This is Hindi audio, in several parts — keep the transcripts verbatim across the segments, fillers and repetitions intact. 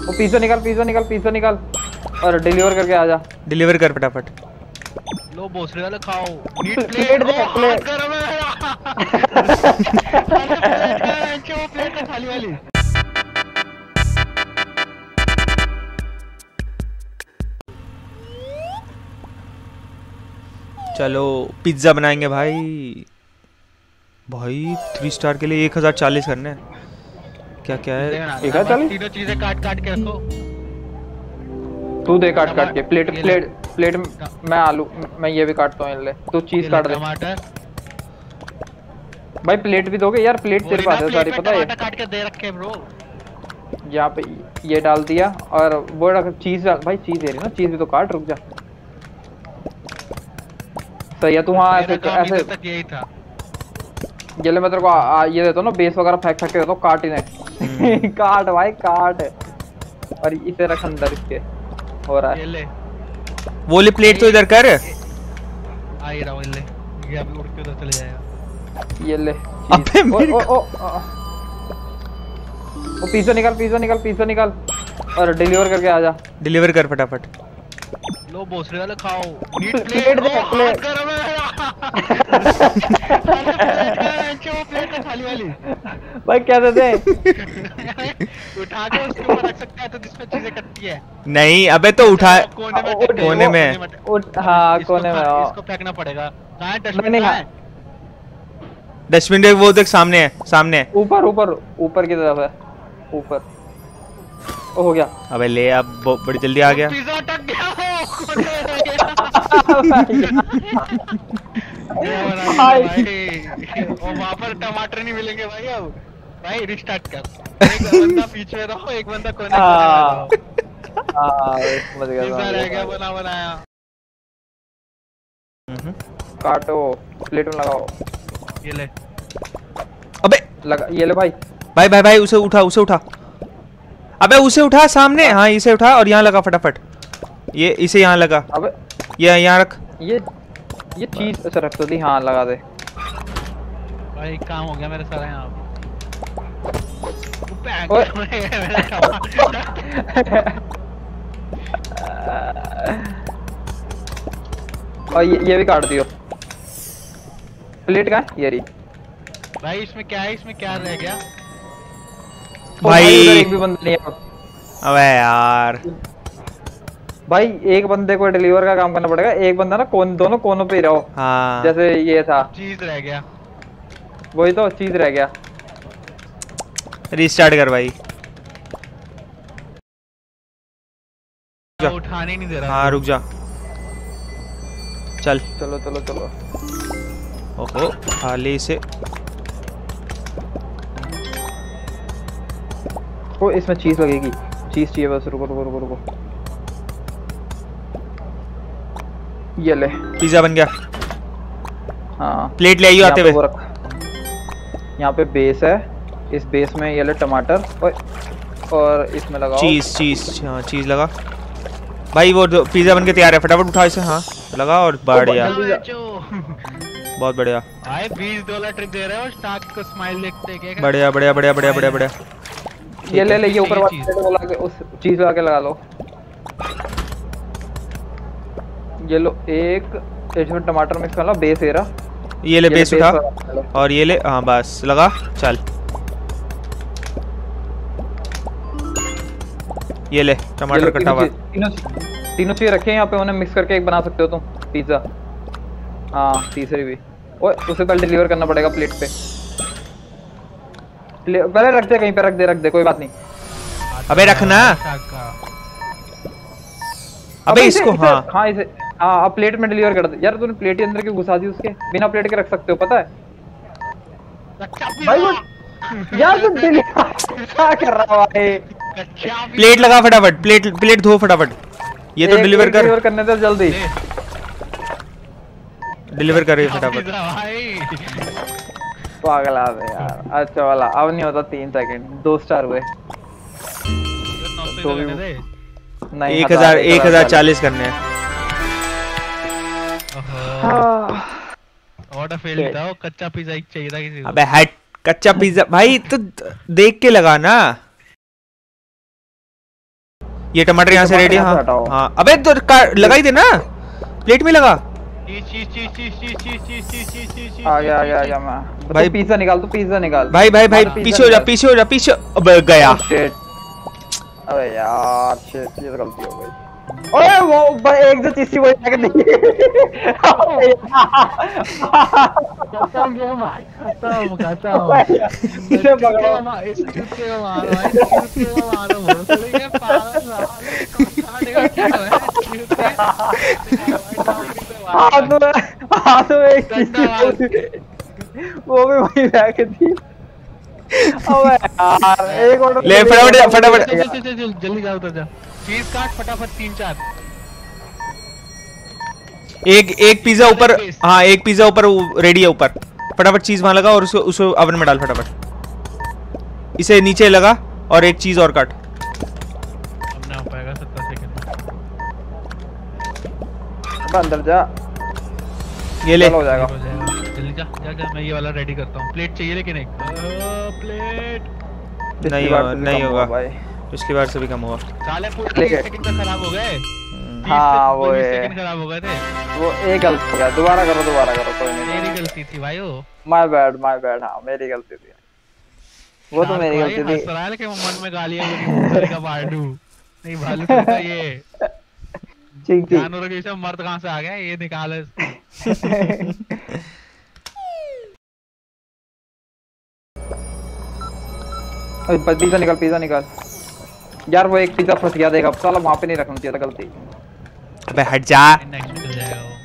वो पिज्जा निकाल, पिज्जा निकाल, पिज्जा निकाल और डिलीवर करके आ जा। डिलीवर कर फटाफट। लो भोसड़ी वाले खाओ। नीट प्लेट दे, प्लेट गरम है। प्लेट खाली वाली। चलो पिज्जा बनाएंगे भाई। भाई थ्री स्टार के लिए एक हजार चालीस करने हैं। क्या क्या है? एक हजार चालीस? तीनों चीजें काट काट के रखो। तू दे काट काट के। प्लेट प्लेट प्लेट मैं आलू मैं ये भी काटता हूँ। ले तू चीज काट दे। टमाटर भाई प्लेट भी दोगे यार? प्लेट तेरे पास है सारी, पता है? टमाटर काट के दे रखे ब्रो। यहाँ पे ये डाल दिया और वो रख चीज डाल। भाई चीज दे रही ना, चीज भी तो काट। रुक जा। सही है तू। हाँ ऐसे ऐसे तक यही था। ये ले मैं तेरे को आ, आ, ये देता हूँ ना, बेस वगैरह फेंक फेंक के देता हूँ। काट इन्हें। काट भाई काट। और इसे रख अंदर इसके। हो रहा है। ये ले वो ले प्लेट तो इधर कर। आ ही रहा हूँ। ले ये अभी उड़ के उधर चले जाएगा। ये ले। अबे ओ ओ ओ वो पिज्जा निकाल, पिज्जा निकाल, पिज्जा निकाल और डिलीवर करके आ जा। डिलीवर कर फटाफट। लो भोसड़ी वाले खाओ। नीट प्लेट दे, प्लेट गरम है। प्लेट खाली वाली। भाई क्या दे दे? उठा के उसके ऊपर रख सकता है तो जिसमें चीजें कटती है। नहीं अबे तो उठा कोने में कोने में। हाँ कोने में। इसको फेंकना पड़ेगा। कहाँ है डस्टबिन? कहाँ है? डस्टबिन देख, वो देख सामने है, सामने है। ऊपर ऊपर ऊपर की तरफ है। ऊपर। ओ हो गया। अबे ले अब बड़ी जल्दी आ गया। पिज्जा अटक गया। भाई और वहाँ पर टमाटर नहीं मिलेंगे भाई। अब भाई रिस्टार्ट कर। एक बंदा पीछे रहो, एक बंदा कोने में रहो। समझ गया। पिज्जा रह गया बना बनाया। काटो, प्लेट में लगाओ। ये ले। अबे लगा। ये ले भाई। भाई भाई भाई उसे उठा, उसे उठा। अबे उसे उठा सामने। हाँ इसे उठा और यहाँ लगा फटाफट। ये इसे यहाँ लगा। अबे ये यहाँ रख। ये ये चीज ऐसे रख तो दी। हाँ लगा दे भाई। काम हो गया मेरे सारा यहाँ। और ये ये भी काट दियो। प्लेट कहाँ है? ये रही। भाई इसमें क्या है? इसमें क्या रह गया? भाई उधर एक भी बंदा नहीं है। अबे यार भाई एक बंदे को डिलीवर का काम करना पड़ेगा। एक बंदा ना कोन दोनों कोनों पे ही रहो। हाँ जैसे ये था। चीज रह गया। वही तो चीज रह गया। रीस्टार्ट कर भाई। उठाने ही नहीं दे रहा। हाँ रुक जा। चल चलो चलो चलो। ओहो खाली इसे। ओ इसमें चीज लगेगी। चीज चाहिए बस। रुको रुको रुको रुको। ये ले। पिज्जा बन गया। हाँ प्लेट ले आइयो आते हुए। यहाँ पे बेस है। इस बेस में ये ले टमाटर और इसमें लगाओ चीज। चीज हाँ चीज लगा भाई। वो पिज्जा बन के तैयार है। फटाफट उठा इसे। हाँ लगा और बढ़िया। बहुत बढ़िया। भाई बीस डॉलर ट्रिप दे रहे हो स्टार्ट को। स्माइल देखते क्या? बढ़िया बढ़िया बढ़िया बढ़िया बढ़िया बढ़िया। ये ले ले। ये ऊपर वाली को लगा के उस चीज लगा के लगा लो। ये लो। एक इसमें टमाटर मिक्स कर लो। बेस है रहा। ये ले बेस उठा और ये ले। हाँ बस लगा। चल ये ले टमाटर कटा हुआ। तीनों तीनों चीज रखे हैं यहाँ पे। उन्हें मिक्स करके एक बना सकते हो तुम पिज्जा। हाँ तीसरी भी। ओए उसे पहले डिलीवर करना पड़ेगा प्लेट पे। पहले रख दे कहीं पे। रख दे रख दे कोई बात नहीं। अबे रखना। अबे इसको इसे, हाँ हाँ इसे हाँ अब प्लेट में डिलीवर कर दे। यार तूने प्लेट ही अंदर क्यों घुसा दी उसके? बिना प्लेट के रख सकते हो पता है भाई। वो यार तू डिलीवर क्या कर रहा है भाई? प्लेट लगा फटाफट। प्लेट प्लेट धो फटाफट। ये तो डिलीवर कर। डिलीवर करने दे जल्दी। डिलीवर कर रही है फटाफट। पागल आ गए यार। अच्छा वाला अब नहीं होता। तीन सेकंड। दो स्टार हुए। नहीं एक हजार एक हजार चालीस करने हैं। ऑर्डर फेल था। वो कच्चा पिज्जा एक चाहिए था किसी को। अबे हट। कच्चा पिज्जा भाई तो देख के लगा ना। ये टमाटर यहाँ से रेडी है। हाँ हटाओ। हाँ अबे तो लगा ही दे ना, प्लेट में लगा। चीज चीज चीज चीज चीज चीज चीज चीज चीज चीज चीज आ गया आ गया आ गया मैं। भाई- भाई पिज्जा निकाल, तू पिज्जा निकाल। भाई भाई भाई पिज्जा पीछे हो जा, निकाल। पीछे हो जा, पीछे। अबे गया। Shit. अबे यार शिट, ये तो गलती हो गई। ओए वो भाई एक जो चीज़ वही लग दी। खत्म गेम भाई, खत्म खत्म। इसे पकड़ो। इस चुटके को मारो भाई, चुटके को मारो। भोसड़ी के पागल साले कौन काटेगा क्या है? चुटके हाथ में हाथ में एक चीज़ वो भी वही रख दी। अबे यार एक और ले फटाफट फटाफट। चल चल चल जल्दी जा, उतर जा। चीज काट फटाफट, तीन चार। एक एक पिज्जा ऊपर। हाँ एक पिज्जा ऊपर रेडी है ऊपर। फटाफट चीज वहां लगा और उसको उसको ओवन में डाल फटाफट। इसे नीचे लगा और एक चीज और काट। अब ना हो पाएगा सत्तर सेकंड में। अंदर जा। ये ले। चलो हो जाएगा। हो जाएगा। जल्दी जा जा जा, मैं ये वाला रेडी करता हूँ। प्लेट चाहिए लेकिन एक प्लेट। नहीं पिछली बार होगा, से भी नहीं कम होगा भाई। पिछली बार से भी कम होगा। साले पूरे लेके। सेकंड का खराब हो गए। हाँ वो है। सेकंड खराब हो गए थे। वो एक गलती हो गया, दोबारा करो दोबारा करो, कोई नहीं। मेरी गलती थी भाई वो। My bad my bad. हाँ मेरी गलती थी वो, तो मेरी गलती थी। हंस रहा है लेकिन वो मन में गालियां मेरी भोसड़ी का भालू। नहीं भालू तो ये ठीक थी। जानवरों के जैसे मर्द कहाँ से आ गया, ये निकालो इसको। पिज्जा निकाल, पिज्जा निकाल यार। वो एक पिज्जा फंस गया, देखा साला वहां पे नहीं रखना चाहिए था, गलती। अबे हट जा। नेक्स्ट में चल जाएगा वो।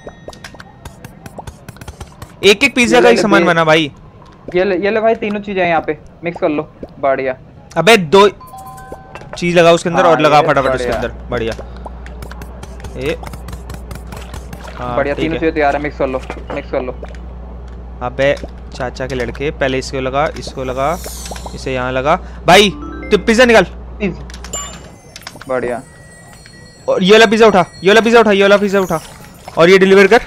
एक एक पिज्जा का ही सामान बना भाई। ये ले ये ले भाई, तीनों चीजें यहाँ पे मिक्स कर लो। बढ़िया। अबे दो चीज लगा उसके अंदर हाँ, और लगा ये फटाफट उसके बढ़िया। अंदर। बढ़िया। ए हाँ बढ़िया, ठीक तीनों है। चीजें तैयार है, मिक्स कर लो मिक्स कर लो। अबे चाचा के लड़के, पहले इसको लगा, इसको लगा, इसे यहाँ लगा। भाई तो पिज्जा निकाल। बढ़िया। और ये वाला पिज्जा उठा, ये वाला पिज्जा उठा, ये वाला पिज्जा उठा और ये डिलीवर कर।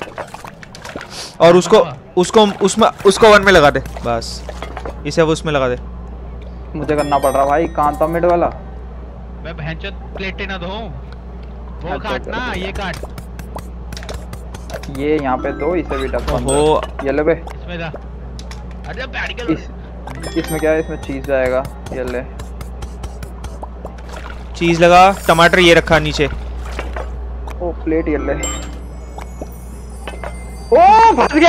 और उसको उसको उसमें उसको वन में लगा दे बस। इसे वो उसमें लगा दे। मुझे करना पड़ रहा भाई, कांता मिड वाला। मैं भैंचोद प्लेटें ना धोऊं। वो अच्छा, काट ना, ये काट। ये यहाँ पे दो, इसे भी डब्बा ओहो। ये ले बे। इसमें जा। अरे बैडिकल। इस इसमें क्या है, इसमें चीज जाएगा। ये ले चीज लगा, टमाटर ये रखा नीचे। ओ प्लेट ये ले। ओ फंस गया।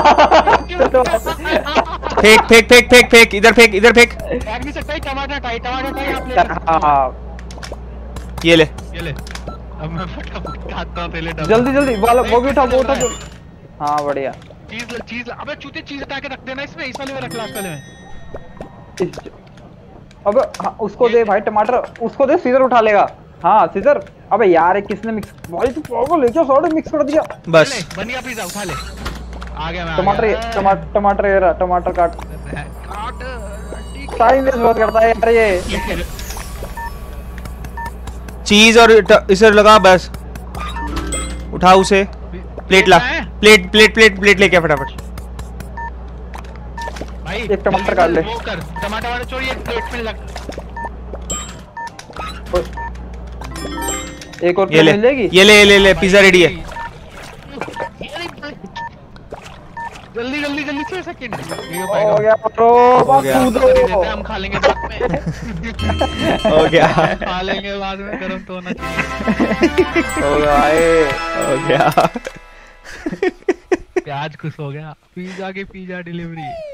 फेंक फेंक फेंक फेंक फेंक इधर फेंक, इधर फेंक। काट नहीं सकता, ही टमाटर टाई टमाटर टाई आप ले। हाँ ये ले। ये ले। अब मैं फटाफट काटता हूँ पहले डब्बा। जल्दी जल्दी वाला, वो भी उठा वो उठा। हाँ बढ़िया। चीज चीज अबे चूते चीज हटा के रख देना इसमें, इस वाले में रख, लास्ट वाले में। इस- अबे हाँ, उसको दे भाई टमाटर, उसको दे, सीजर उठा लेगा। हाँ सीजर। अबे यार ये किसने मिक्स, भाई तू पागल है क्या, सारे मिक्स कर दिया। बस ले, बन गया पिज्जा, उठा ले। आ गया मैं। टमाटर ये टमाटर टमाटर ये रहा, टमाटर काट। काट। टाइम वेस्ट बहुत करता है यार ये। चीज और ट- इसे लगा बस। उठा उसे। प्लेट ला, प्लेट प्लेट प्लेट प्लेट लेके आ फटाफट। भाई एक टमाटर काट ले। वो कर, टमाटर वाले छोड़, ये प्लेट में लग। एक और ये प्लेट ले, मिल जाएगी। ये ले ये ले ले पिज्जा रेडी है। जल्दी जल्दी जल्दी, छह सेकंड। ये हो गया ब्रो, हो गया। कूदो। हम खा लेंगे बाद में। हो गया। खा लेंगे बाद में, गरम तो होना चाहिए। हो गया भाई। हो गया। प्याज खुश हो गया। पिज्जा की पिज्जा डिलीवरी।